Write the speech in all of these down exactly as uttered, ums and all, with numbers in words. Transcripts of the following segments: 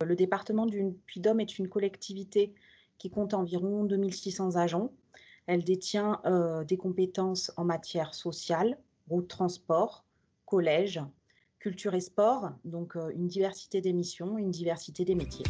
le département du Puy-de-Dôme est une collectivité qui compte environ deux mille six cents agents. Elle détient euh, des compétences en matière sociale, route transport, collège, culture et sport, donc euh, une diversité des missions, une diversité des métiers.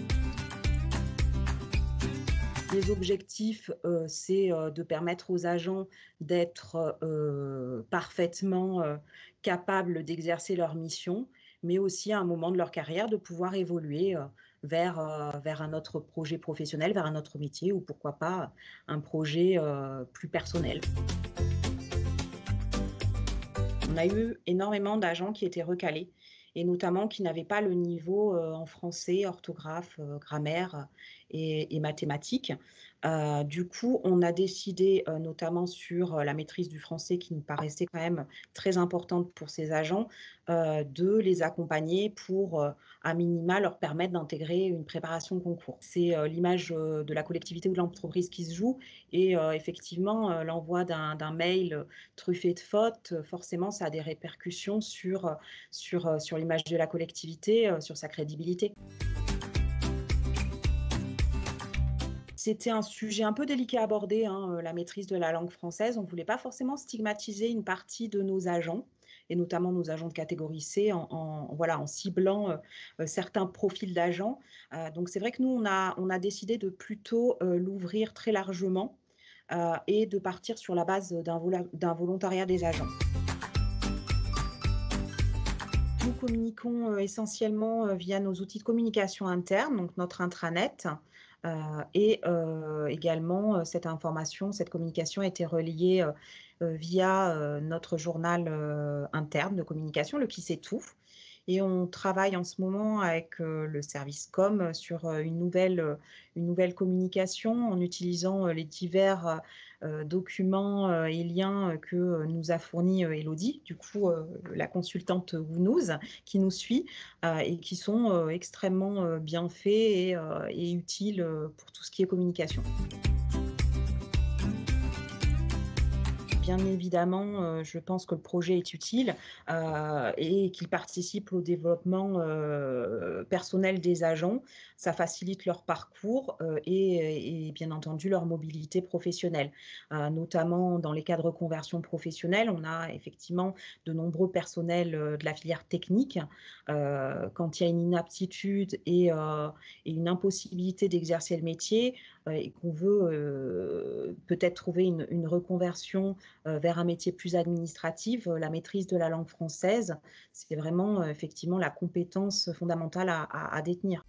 Les objectifs, euh, c'est euh, de permettre aux agents d'être euh, parfaitement euh, capables d'exercer leur mission, mais aussi à un moment de leur carrière de pouvoir évoluer euh, vers, euh, vers un autre projet professionnel, vers un autre métier ou pourquoi pas un projet euh, plus personnel. On a eu énormément d'agents qui étaient recalés et notamment qui n'avaient pas le niveau euh, en français, orthographe, euh, grammaire et, et mathématiques. Euh, du coup, on a décidé, euh, notamment sur euh, la maîtrise du français qui nous paraissait quand même très importante pour ces agents, euh, de les accompagner pour, euh, à minima, leur permettre d'intégrer une préparation concours. C'est euh, l'image euh, de la collectivité ou de l'entreprise qui se joue et euh, effectivement, euh, l'envoi d'un d'un mail truffé de fautes, forcément, ça a des répercussions sur, sur, sur l'image de la collectivité, sur sa crédibilité. C'était un sujet un peu délicat à aborder, hein, la maîtrise de la langue française. On ne voulait pas forcément stigmatiser une partie de nos agents, et notamment nos agents de catégorie C, en, en, voilà, en ciblant euh, certains profils d'agents. Euh, donc c'est vrai que nous, on a, on a décidé de plutôt euh, l'ouvrir très largement euh, et de partir sur la base d'un d'un volontariat des agents. Nous communiquons euh, essentiellement euh, via nos outils de communication interne, donc notre intranet, euh, et euh, également euh, cette information, cette communication a été reliée euh, euh, via euh, notre journal euh, interne de communication, le Qui sait tout. Et on travaille en ce moment avec euh, le service com sur euh, une, nouvelle, euh, une nouvelle communication en utilisant euh, les divers euh, documents euh, et liens que euh, nous a fournis euh, Elodie, du coup euh, la consultante Woonouz, qui nous suit euh, et qui sont euh, extrêmement euh, bien faits et, euh, et utiles euh, pour tout ce qui est communication. Bien évidemment, euh, je pense que le projet est utile euh, et qu'il participe au développement euh, personnel des agents. Ça facilite leur parcours euh, et, et bien entendu leur mobilité professionnelle. Euh, notamment dans les cas de reconversion professionnelle, on a effectivement de nombreux personnels euh, de la filière technique. Euh, quand il y a une inaptitude et, euh, et une impossibilité d'exercer le métier euh, et qu'on veut euh, peut-être trouver une, une reconversion Euh, vers un métier plus administratif, euh, la maîtrise de la langue française, c'est vraiment euh, effectivement la compétence fondamentale à, à, à détenir.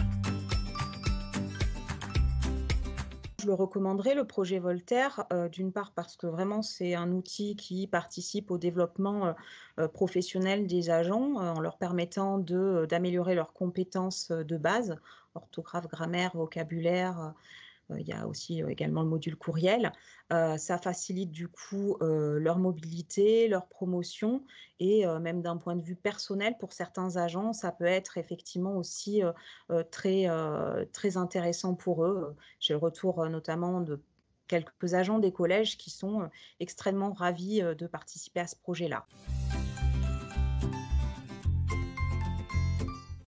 Je le recommanderais, le projet Voltaire, euh, d'une part parce que vraiment c'est un outil qui participe au développement euh, professionnel des agents euh, en leur permettant de, d'améliorer leurs compétences de base, orthographe, grammaire, vocabulaire. Euh, il y a aussi euh, également le module courriel. Euh, ça facilite du coup euh, leur mobilité, leur promotion et euh, même d'un point de vue personnel pour certains agents, ça peut être effectivement aussi euh, euh, très, euh, très intéressant pour eux. J'ai le retour euh, notamment de quelques agents des collèges qui sont euh, extrêmement ravis euh, de participer à ce projet-là.